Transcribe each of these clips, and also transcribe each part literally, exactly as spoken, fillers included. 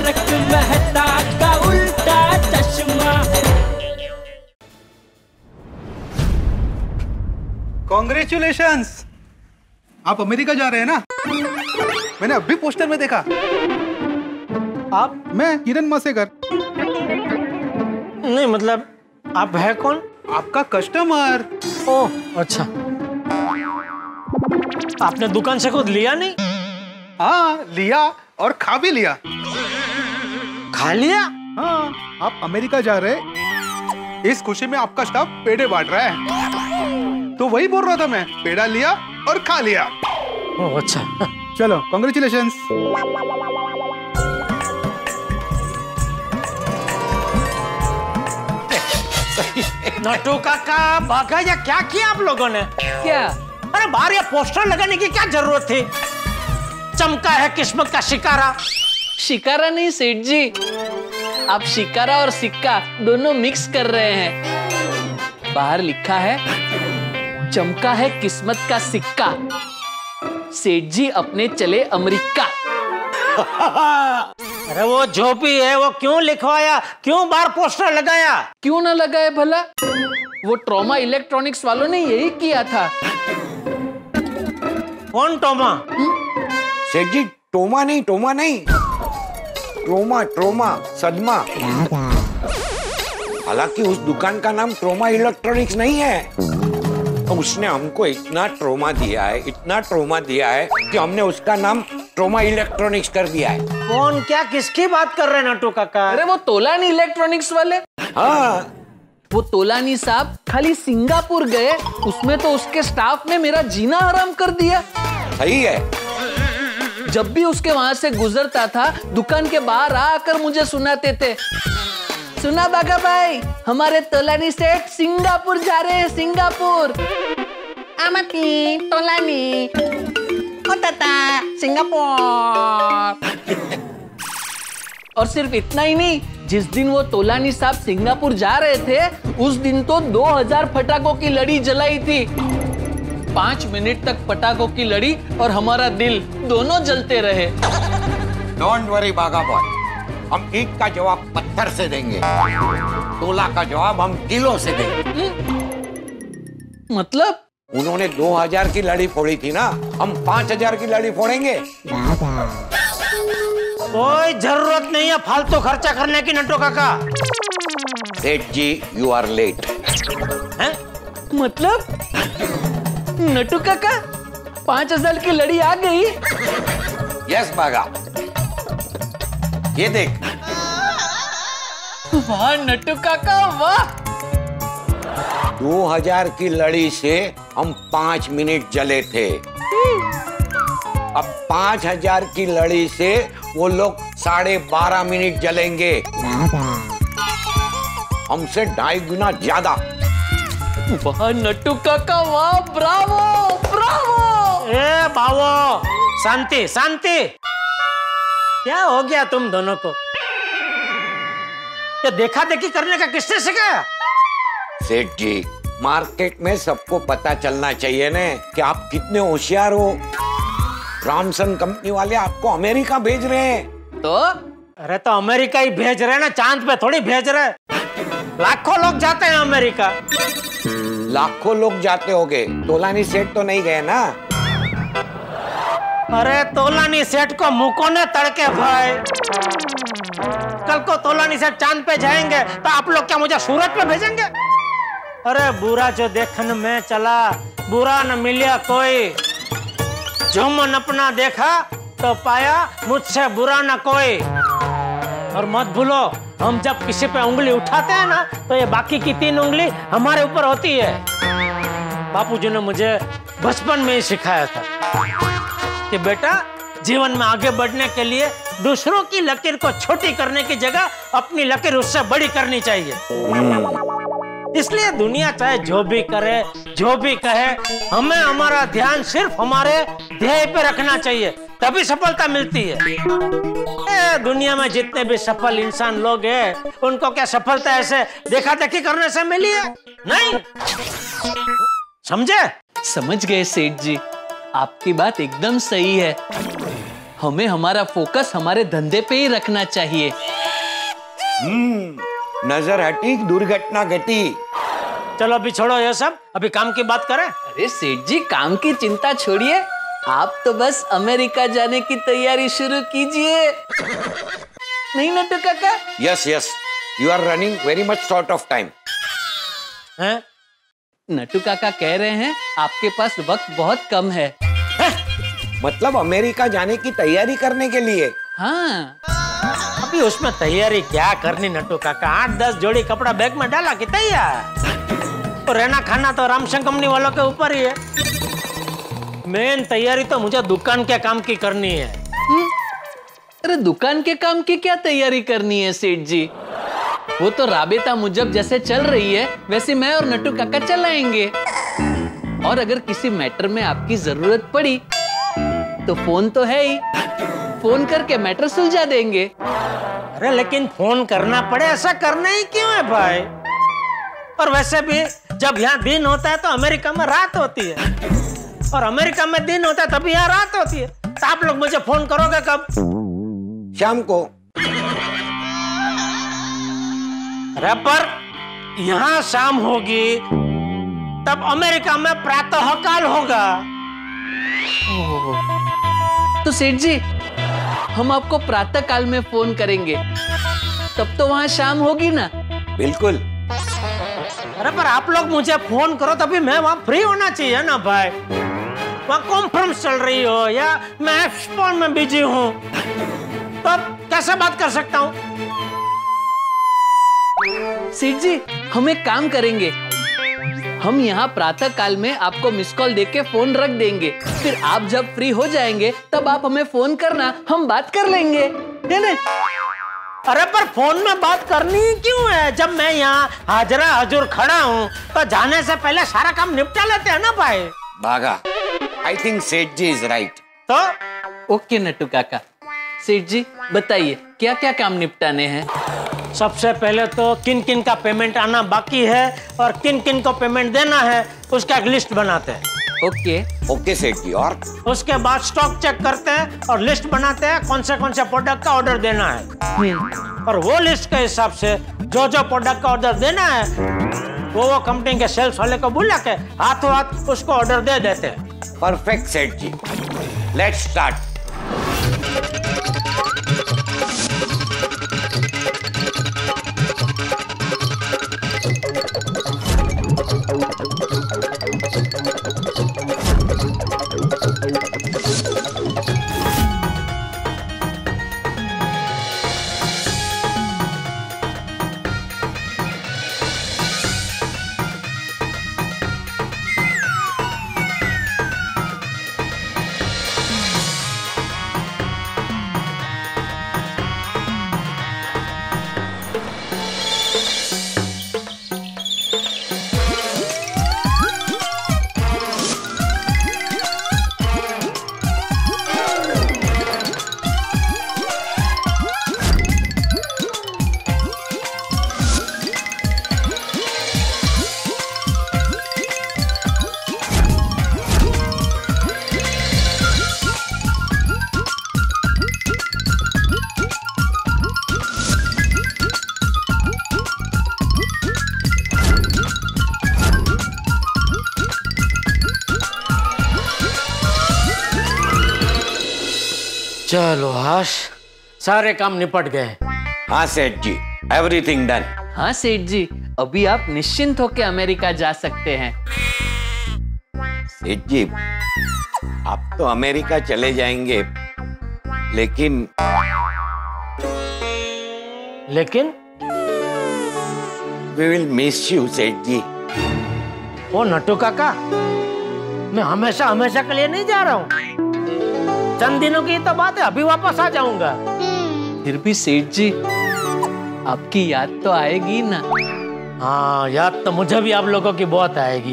तारक मेहता का उल्टा चश्मा। कॉन्ग्रेचुलेशंस, आप अमेरिका जा रहे हैं ना? मैंने अभी पोस्टर में देखा। आप? मैं किरण मासेकर। नहीं मतलब आप है कौन? आपका कस्टमर। ओह अच्छा, आपने दुकान से खुद लिया नहीं? हाँ लिया और खा भी लिया। खा लिया? हाँ, आप अमेरिका जा रहे, इस खुशी में आपका स्टाफ पेड़े बांट रहा है, तो वही बोल रहा था मैं, पेड़ा लिया और खा लिया। ओह अच्छा। चलो कॉन्ग्रेचुलेशंस। नटू काका भागा या क्या किया आप लोगों ने? क्या? अरे बाहर ये पोस्टर लगाने की क्या जरूरत थी? चमका है किस्मत का शिकारा। शिकारा नहीं सेठ जी, आप शिकारा और सिक्का दोनों मिक्स कर रहे हैं। बाहर लिखा है चमका है किस्मत का सिक्का, सेठ जी अपने चले अमेरिका। अरे वो जो भी है वो क्यों लिखवाया, क्यों बाहर पोस्टर लगाया? क्यों ना लगाए भला, वो ट्रॉमा इलेक्ट्रॉनिक्स वालों ने यही किया था। कौन टोमा? सेठ जी टोमा नहीं, टोमा नहीं, ट्रोमा, ट्रोमा, सदमा। हालांकि उस दुकान का नाम ट्रोमा इलेक्ट्रॉनिक्स नहीं है। उसने हमको इतना ट्रोमा दिया है, इतना ट्रोमा दिया है कि हमने उसका नाम ट्रोमा इलेक्ट्रॉनिक्स कर दिया है। कौन, क्या, किसकी बात कर रहे हैं नटू काका? अरे वो तोलानी इलेक्ट्रॉनिक्स वाले। हाँ, वो तोलानी साहब खाली सिंगापुर गए, उसमें तो उसके स्टाफ ने मेरा जीना हराम कर दिया। सही है। जब भी उसके वहां से गुजरता था, दुकान के बाहर आकर मुझे सुनाते थे, सुना बागा भाई, हमारे तोलानी सेठ सिंगापुर जा रहे हैं, सिंगापुर। आमती तोलानी ओ ताता सिंगापुर। और सिर्फ इतना ही नहीं, जिस दिन वो तोलानी साहब सिंगापुर जा रहे थे, उस दिन तो दो हज़ार पटाखों की लड़ी जलाई थी। पांच मिनट तक पटाखों की लड़ी और हमारा दिल दोनों जलते रहे। डोंट वरी बागा बॉय, हम ईट का जवाब पत्थर से देंगे, तोला का जवाब हम किलो से देंगे। मतलब? उन्होंने दो हजार की लड़ी फोड़ी थी ना, हम पांच हजार की लड़ी फोड़ेंगे। कोई जरूरत नहीं है फालतू खर्चा करने की नटू काका। सेठ जी यू आर लेट। हैं? मतलब नटू काका पांच हजार की लड़ी आ गई? यस बागा, ये देख। वाह नटू काका वाह। दो हजार की लड़ी से हम पांच मिनट जले थे, अब पांच हजार की लड़ी से वो लोग साढ़े बारह मिनट जलेंगे, हमसे ढाई गुना ज्यादा। वाह नटू काका वाह, ब्रावो ब्रावो। ए बावो, शांति शांति। क्या हो गया तुम दोनों को? ये देखा देखी करने का किसने सिखाया? सेठ जी, मार्केट में सबको पता चलना चाहिए ना कि आप कितने होशियार हो। रामसन कंपनी वाले आपको अमेरिका भेज रहे हैं। तो अरे तो अमेरिका ही भेज रहे हैं ना, चांद पे थोड़ी भेज रहे। लाखों लोग जाते हैं अमेरिका। लाखों लोग जाते होंगे, तोलानी सेठ तो नहीं गए ना? अरे तोलानी सेठ को मुको ने तड़के भाई। कल को तोलानी सेठ चांद पे जाएंगे तो आप लोग क्या मुझे सूरत पे भेजेंगे? अरे बुरा जो देखने में चला, बुरा न मिलिया कोई। जो मन अपना देखा तो पाया, मुझसे बुरा न कोई। और मत भूलो, हम जब किसी पे उंगली उठाते हैं ना, तो ये बाकी की तीन उंगली हमारे ऊपर होती है। बापूजी ने मुझे बचपन में ही सिखाया था कि बेटा, जीवन में आगे बढ़ने के लिए दूसरों की लकीर को छोटी करने की जगह अपनी लकीर उससे बड़ी करनी चाहिए। इसलिए दुनिया चाहे जो भी करे, जो भी कहे, हमें हमारा ध्यान सिर्फ हमारे ध्येय पे रखना चाहिए, तभी सफलता मिलती है। ए, दुनिया में जितने भी सफल इंसान लोग हैं, उनको क्या सफलता ऐसे देखा देखी करने से मिली है? नहीं, समझे? समझ गए सेठ जी, आपकी बात एकदम सही है। हमें हमारा फोकस हमारे धंधे पे ही रखना चाहिए। हम्म, नजर हटी दुर्घटना घटी। चलो अभी छोड़ो ये सब, अभी काम की बात करें। अरे सेठ जी, काम की चिंता छोड़िए, आप तो बस अमेरिका जाने की तैयारी शुरू कीजिए। नहीं Nattu Kaka? Yes yes, you are running very much short of time. हैं? नट्टू काका कह रहे हैं आपके पास वक्त बहुत कम है। मतलब अमेरिका जाने की तैयारी करने के लिए? हाँ। अभी उसमें तैयारी क्या करनी नट्टू काका, आठ दस जोड़ी कपड़ा बैग में डाला कि तैयार। और रहना खाना तो रामशंकर कंपनी वालों के ऊपर ही है। मेन तैयारी तो मुझे दुकान के काम की करनी है। अरे दुकान के काम की क्या तैयारी करनी है सेठ जी? वो तो राबेता मुजब जैसे चल रही है वैसे मैं और नट्टू काका चलाएंगे। और अगर किसी मैटर में आपकी जरूरत पड़ी तो फोन तो है ही, फोन करके मैटर सुलझा देंगे। अरे लेकिन फोन करना पड़े ऐसा करना ही क्यों है भाई? और वैसे भी जब यहाँ दिन होता है तो अमेरिका में रात होती है, और अमेरिका में दिन होता है तभी यहाँ रात होती है। तो आप लोग मुझे फोन करोगे कब? शाम को। अरे पर यहाँ शाम होगी तब अमेरिका में प्रातःकाल होगा। तो सेठ जी, हम आपको प्रातः काल में फोन करेंगे, तब तो वहां शाम होगी ना? बिल्कुल। अरे पर आप लोग मुझे फोन करो तभी मैं वहां फ्री होना चाहिए ना भाई। वहां कॉन्फ्रेंस चल रही हो या मैं एक्सपोन में बिजी हूँ, तो अब कैसे बात कर सकता हूँ? सेठ जी, हम एक काम करेंगे, हम यहाँ प्रातः काल में आपको मिस कॉल देके फोन रख देंगे, फिर आप जब फ्री हो जाएंगे तब आप हमें फोन करना, हम बात कर लेंगे, है ना? अरे पर फोन में बात करनी क्यों है? जब मैं यहाँ हाजरा हजूर खड़ा हूँ तो जाने से पहले सारा काम निपटा लेते हैं ना भाई। भागा। I think Seth ji is right. तो ओके नट्टू काका। सेठ जी बताइए क्या क्या काम निपटाने हैं? सबसे पहले तो किन किन का पेमेंट आना बाकी है और किन किन को पेमेंट देना है उसका एक लिस्ट बनाते हैं। ओके ओके सेठ जी। और उसके बाद स्टॉक चेक करते हैं और लिस्ट बनाते हैं कौन से कौन से प्रोडक्ट का ऑर्डर देना है, और वो लिस्ट के हिसाब से जो जो प्रोडक्ट का ऑर्डर देना है वो वो कंपनी के सेल्स वाले को बुला के हाथों हाथ उसको ऑर्डर दे देते हैं। परफेक्ट सेठ जी, लेट्स स्टार्ट। चलो हाश, सारे काम निपट गए। हाँ सेठ जी, एवरीथिंग डन। हाँ सेठ जी, अभी आप निश्चिंत होकर अमेरिका जा सकते हैं। सेठ जी, आप तो अमेरिका चले जाएंगे, लेकिन लेकिन we will miss you Seth जी। ओ नट्टू काका, मैं हमेशा हमेशा के लिए नहीं जा रहा हूँ, चंद दिनों की तो बात है, अभी वापस आ जाऊंगा। फिर भी सेठ जी, आपकी याद तो आएगी ना? हाँ, याद तो मुझे भी आप लोगों की बहुत आएगी।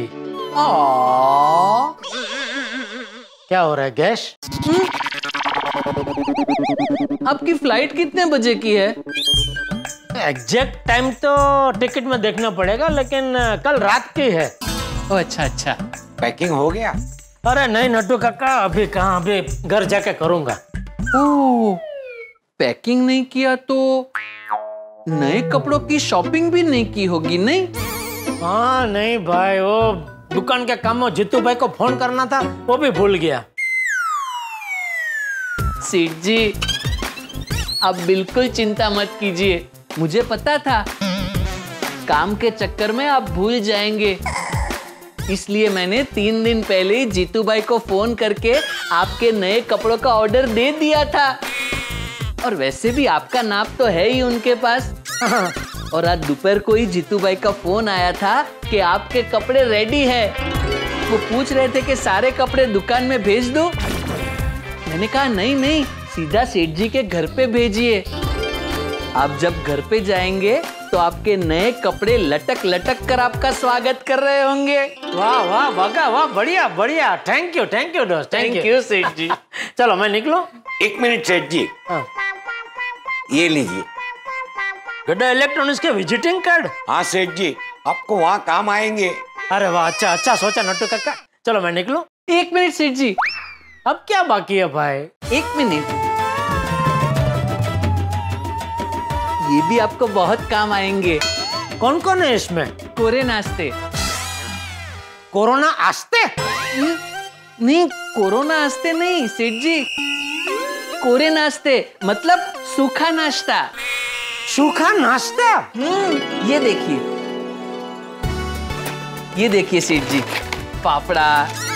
क्या हो रहा है गैस? आपकी फ्लाइट कितने बजे की है? एग्जैक्ट टाइम तो टिकट में देखना पड़ेगा, लेकिन कल रात की है। ओ अच्छा अच्छा। पैकिंग हो गया? अरे नहीं नट्टू काका, अभी कहाँ, अभी घर जाके करूंगा। ओह, पैकिंग नहीं किया तो नए कपड़ों की शॉपिंग भी नहीं की होगी, नहीं? हाँ नहीं भाई, वो दुकान के काम में जीतू भाई को फोन करना था, वो भी भूल गया। सेठ जी, आप बिल्कुल चिंता मत कीजिए, मुझे पता था काम के चक्कर में आप भूल जाएंगे, इसलिए मैंने तीन दिन पहले ही जीतू भाई को फोन करके आपके नए कपड़ों का ऑर्डर दे दिया था। और वैसे भी आपका नाप तो है ही उनके पास। और आज दोपहर को ही जीतू भाई का फोन आया था कि आपके कपड़े रेडी है। वो पूछ रहे थे कि सारे कपड़े दुकान में भेज दूं। मैंने कहा नहीं नहीं, सीधा सेठ जी के घर पे भेजिए। आप जब घर पे जाएंगे तो आपके नए कपड़े लटक लटक कर आपका स्वागत कर रहे होंगे। वाह वाह भगा वाह, बढ़िया बढ़िया, थैंक यू थैंक यू दोस्त, थैंक यू सेठ जी। चलो मैं निकलूं। एक मिनट सेठ जी, हाँ। ये लीजिए। गड्ढा इलेक्ट्रॉनिक्स के विजिटिंग कार्ड। हाँ सेठ जी, आपको वहाँ काम आएंगे। अरे वाह, अच्छा अच्छा सोचा नट्टू काका। चलो मैं निकलूं। एक मिनट सेठ जी। अब क्या बाकी है भाई? एक मिनट, ये भी आपको बहुत काम आएंगे। कौन कौन है इसमें? कोरे नाश्ते। कोरोना आस्ते? नहीं, कोरोना नाश्ते नहीं सेठ जी, कोरे नाश्ते मतलब सूखा नाश्ता। सूखा नाश्ता? हम्म, ये देखिए, ये देखिए सेठ जी, पापड़ा,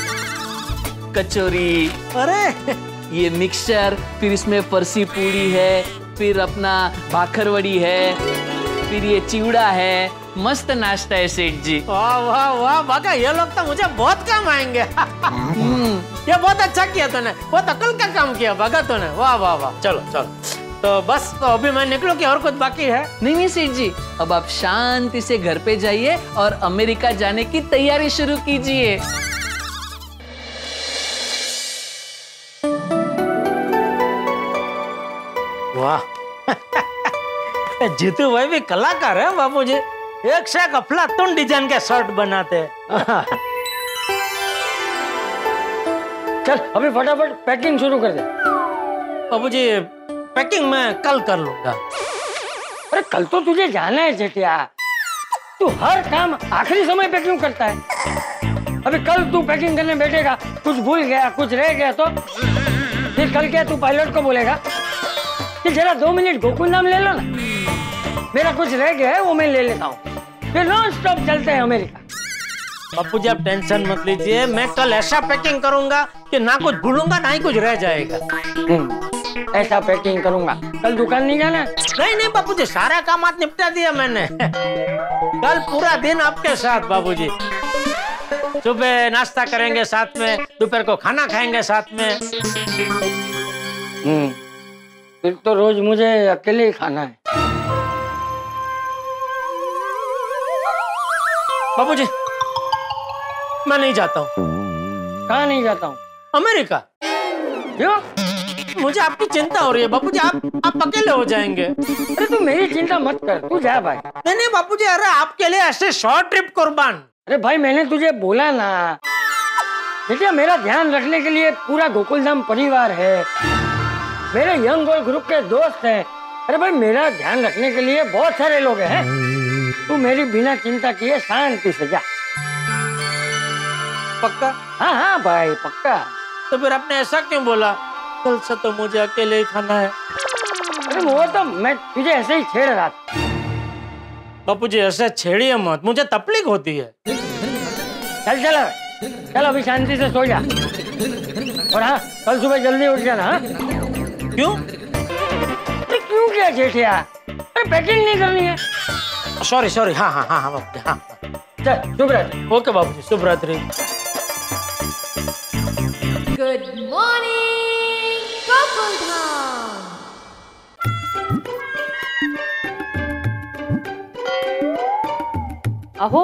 कचौरी, अरे ये मिक्सचर, फिर इसमें फरसी पूरी है, फिर अपना भाखरवड़ी है, फिर ये चिवड़ा है। मस्त नाश्ता है सेठ जी। वाह वाह वाह भगा, ये लोग तो मुझे बहुत काम आएंगे। ये बहुत अच्छा किया तूने, बहुत अकल का काम किया भगा तूने। वाह वाह वाह। चलो चलो, तो बस तो अभी मैं निकलूं कि और कुछ बाकी है? नहीं नहीं सेठ जी, अब आप शांति से घर पे जाइए और अमेरिका जाने की तैयारी शुरू कीजिए। वाह जीतू भाई भी कलाकार है बापूजी, एक से एक अफलातून डिजाइन के शर्ट बनाते हैं। चल अभी फटाफट पैकिंग शुरू कर दे। बाबूजी पैकिंग मैं कल कर लूंगा। अरे कल तो तुझे जाना है जेठिया, तू हर काम आखिरी समय पे क्यों करता है? अभी कल तू पैकिंग करने बैठेगा, कुछ भूल गया, कुछ रह गया तो फिर कल क्या तू पायलट को बोलेगा कि जरा दो मिनट गोकुल नाम ले लो ना, मेरा कुछ रह गया है वो मैं ले लेता हूँ, फिर नॉन स्टॉप चलते हैं अमेरिका। बापूजी आप टेंशन मत लीजिए, मैं कल ऐसा पैकिंग करूंगा कि ना कुछ भूलूंगा ना ही कुछ रह जाएगा। ऐसा पैकिंग करूंगा। कल दुकान नहीं जाना? नहीं नहीं बापूजी, सारा काम आज निपटा दिया मैंने। कल पूरा दिन आपके साथ बाबूजी, सुबह नाश्ता करेंगे साथ में, दोपहर को खाना खाएंगे साथ में। हम्म, फिर तो रोज मुझे अकेले ही खाना है। बाबूजी मैं नहीं जाता हूँ। कहाँ नहीं जाता हूँ? अमेरिका। क्यों? मुझे आपकी चिंता हो रही है बाबूजी, आप आप अकेले हो जाएंगे। अरे तू मेरी चिंता मत कर, तू जा भाई। नहीं नहीं बाबूजी, अरे आपके लिए ऐसे शॉर्ट ट्रिप कुर्बान। अरे भाई मैंने तुझे बोला ना, देखिए मेरा ध्यान रखने के लिए पूरा गोकुलधाम परिवार है, मेरे यंग बॉय ग्रुप के दोस्त हैं। अरे भाई मेरा ध्यान रखने के लिए बहुत सारे लोग हैं। तू मेरी बिना चिंता किए शांति से जा। पक्का? हाँ हाँ भाई पक्का। तो फिर आपने ऐसा क्यों बोला? कल से तो मुझे अकेले ही खाना है। अरे वो तो मैं तुझे ऐसे ही छेड़ रहा था। बापूजी ऐसे छेड़िए मत, मुझे तकलीफ होती है। चल चल चल अभी शांति से सो जा, और हाँ कल सुबह जल्दी उठ जाना। हाँ क्यों? अरे क्यों क्या जेठिया? अरे पैकिंग नहीं करनी है? सॉरी सॉरी, हाँ हाँ हाँ हाँ बाबूजी, हाँ चल शुभ रात्रि। ओके बाबूजी, शुभ रात्रि। Good morning Gokuldham. अहो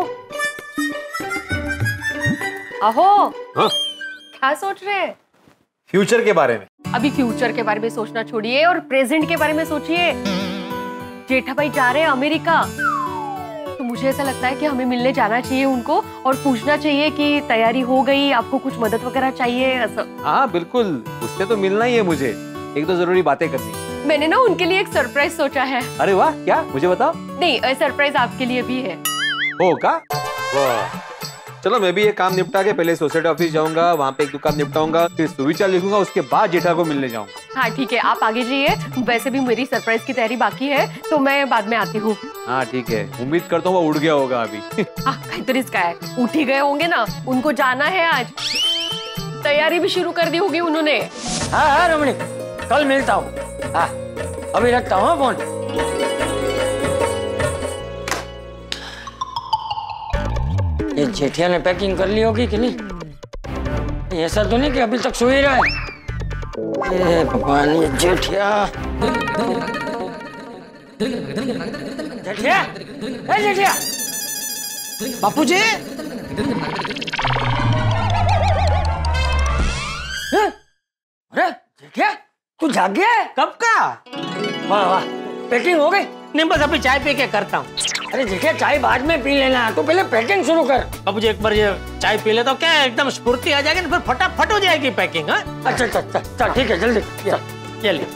अहो, हाँ? क्या सोच रहे हैं? फ्यूचर के बारे में। अभी फ्यूचर के बारे में सोचना छोड़िए और प्रेजेंट के बारे में सोचिए। जेठा भाई जा रहे हैं अमेरिका, तो मुझे ऐसा लगता है कि हमें मिलने जाना चाहिए उनको और पूछना चाहिए कि तैयारी हो गई, आपको कुछ मदद वगैरह चाहिए ऐसा। हाँ बिल्कुल, उससे तो मिलना ही है मुझे। एक तो जरूरी बातें करनी। मैंने ना उनके लिए एक सरप्राइज सोचा है। अरे वाह, क्या? मुझे बताओ। नहीं, सरप्राइज आपके लिए भी है। हो का? वाह, चलो मैं भी ये काम निपटा के पहले सोसाइटी ऑफिस जाऊंगा, वहाँ पे एक दो काम निपटाऊंगा, फिर सुविचार लिखूंगा, उसके बाद जेठा को मिलने जाऊंगा। हाँ ठीक है, आप आगे जाइए। वैसे भी मेरी सरप्राइज की तैयारी बाकी है, तो मैं बाद में आती हूँ। हाँ ठीक है, उम्मीद करता हूँ वो उड़ गया होगा अभी। हाँ, काहीतरी इसका है, उठ ही गए होंगे ना, उनको जाना है आज। तैयारी भी शुरू कर दी होगी उन्होंने। हाँ हाँ रमणी, कल मिलता हूँ। हाँ अभी रखता हूँ फोन। ये जेठिया ने पैकिंग कर ली होगी कि नहीं? ऐसा तो नहीं कि अभी तक सो ही रहा है। ए भगवान, ये जेठिया जेठिया ए जेठिया। बापूजी, अरे जेठिया, तू जाग गया है? कब का? वाह वाह, पैकिंग हो गई? नहीं, बस अभी चाय पी के करता हूँ। अरे जेठिया, चाय बाद में पी लेना, तो पहले पैकिंग शुरू कर। बापूजी एक बार ये चाय पी ले तो क्या एकदम स्फूर्ति आ जाएगी, फिर फटाफट हो जाएगी पैकिंग। हाँ अच्छा अच्छा अच्छा, चल ठीक है, जल्दी चल। चलिए।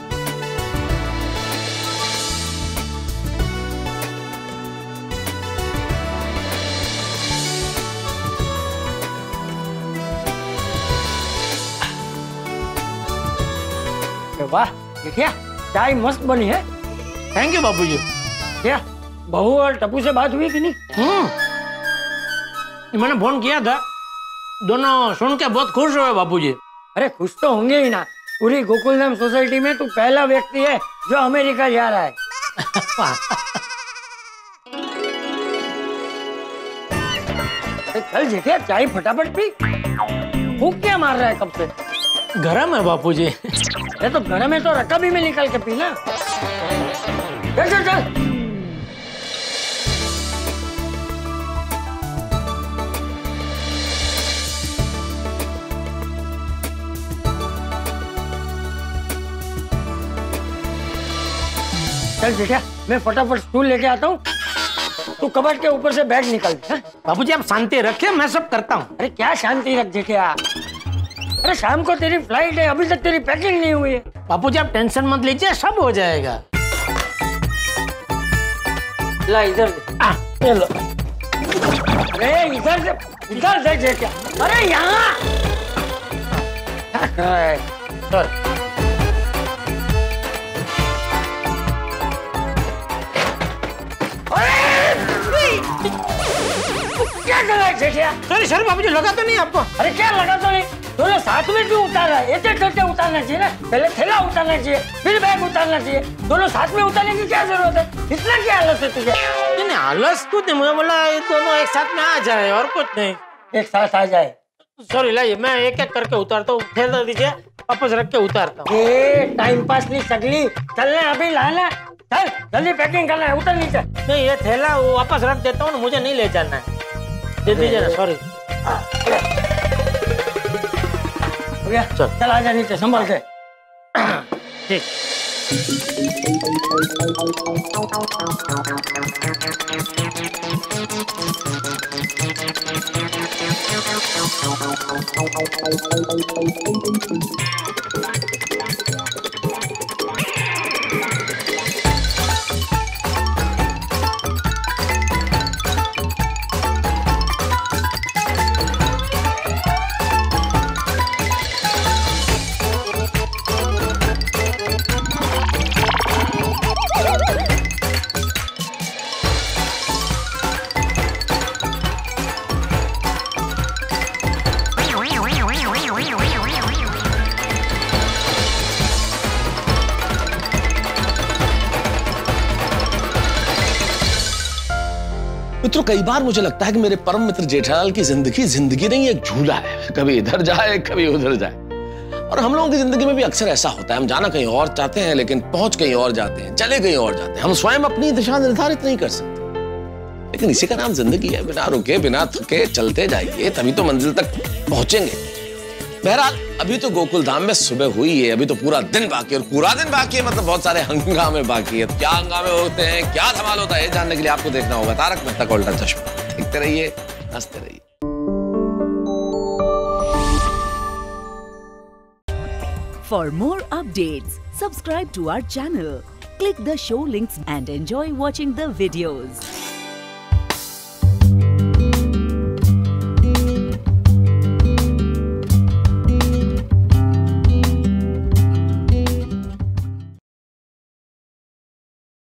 वाह जेठिया, चाय मस्त बनी है। Thank you Bapuji. क्या बहू और टप्पू से बात हुई कि नहीं? हम्म, मैंने फोन किया था, दोनों सुन के बहुत खुश हुए बापूजी। अरे खुश तो होंगे ही ना, पूरी गोकुलधाम सोसाइटी में तू पहला व्यक्ति है जो अमेरिका जा रहा है। चल जेठिया, चाय फटाफट पी। भूख क्या मार रहा है कब से? गरम है बापूजी। अरे तो गरम है तो रक्का भी में निकाल के पीना। चल चल चल। चल जेठिया, मैं फटाफट स्टूल लेके आता हूँ, तू कबर्ड के ऊपर से बैग निकाल दे। बापूजी आप शांति रखिए, मैं सब करता हूँ। अरे क्या शांति रख जेठिया, अरे शाम को तेरी फ्लाइट है, अभी तक तेरी पैकिंग नहीं हुई है। बापूजी आप टेंशन मत लीजिए, सब हो जाएगा। ला इधर आ, ये लो। अरे इधर से इधर से जेठिया, अरे यहाँ। चल क्या कर रहा है जेठिया? अरे सर बापूजी लगा तो नहीं आपको? अरे क्या लगा तो नहीं, दोनों साथ में क्यों उतार रहा है? एक एक करके उतारना चाहिए ना, पहले थैला उतारना चाहिए, फिर बैग उतारना चाहिए। दोनों साथ में उतारने की क्या जरूरत है? इतना क्या आलस है तुझे? नहीं आलस कुछ नहीं, मुझे बोला ये दोनों एक साथ में आ जाए और कुछ नहीं। एक साथ आ जाए? सॉरी लाइए, मैं एक एक करके उतारता हूँ, थैला दीजिए, वापस रख के उतारता हूँ। ये टाइम पास नहीं सगली, चलना अभी लाना, चल जल्दी पैकिंग करना है, उतर नीचे। नहीं ये थैला वो वापस रख देता हूँ, मुझे नहीं ले जाना है, दे दीजिए ना। सॉरी चल चल आजा नीचे संभल के। ठीक। मित्रों, कई बार मुझे लगता है कि मेरे परम मित्र जेठालाल की जिंदगी जिंदगी नहीं, एक झूला है। कभी इधर जाए कभी उधर जाए। और हम लोगों की जिंदगी में भी अक्सर ऐसा होता है, हम जाना कहीं और चाहते हैं लेकिन पहुंच कहीं और जाते हैं, चले कहीं और जाते हैं। हम स्वयं अपनी दिशा निर्धारित नहीं कर सकते, लेकिन इसी का नाम जिंदगी है। बिना रुके बिना थके चलते जाइए, तभी तो मंजिल तक पहुंचेंगे। बहरहाल अभी तो गोकुल धाम में सुबह हुई है, अभी तो पूरा दिन बाकी है, और पूरा दिन बाकी है मतलब बहुत सारे हंगामे बाकी है। तो क्या हंगामे होते हैं, क्या धमाल होता है, जानने के लिए आपको देखना होगा तारक मेहता का उल्टा चश्मा। देखते रहिए, हंसते रहिए। For more updates, subscribe to our channel, click the show links and enjoy watching the videos.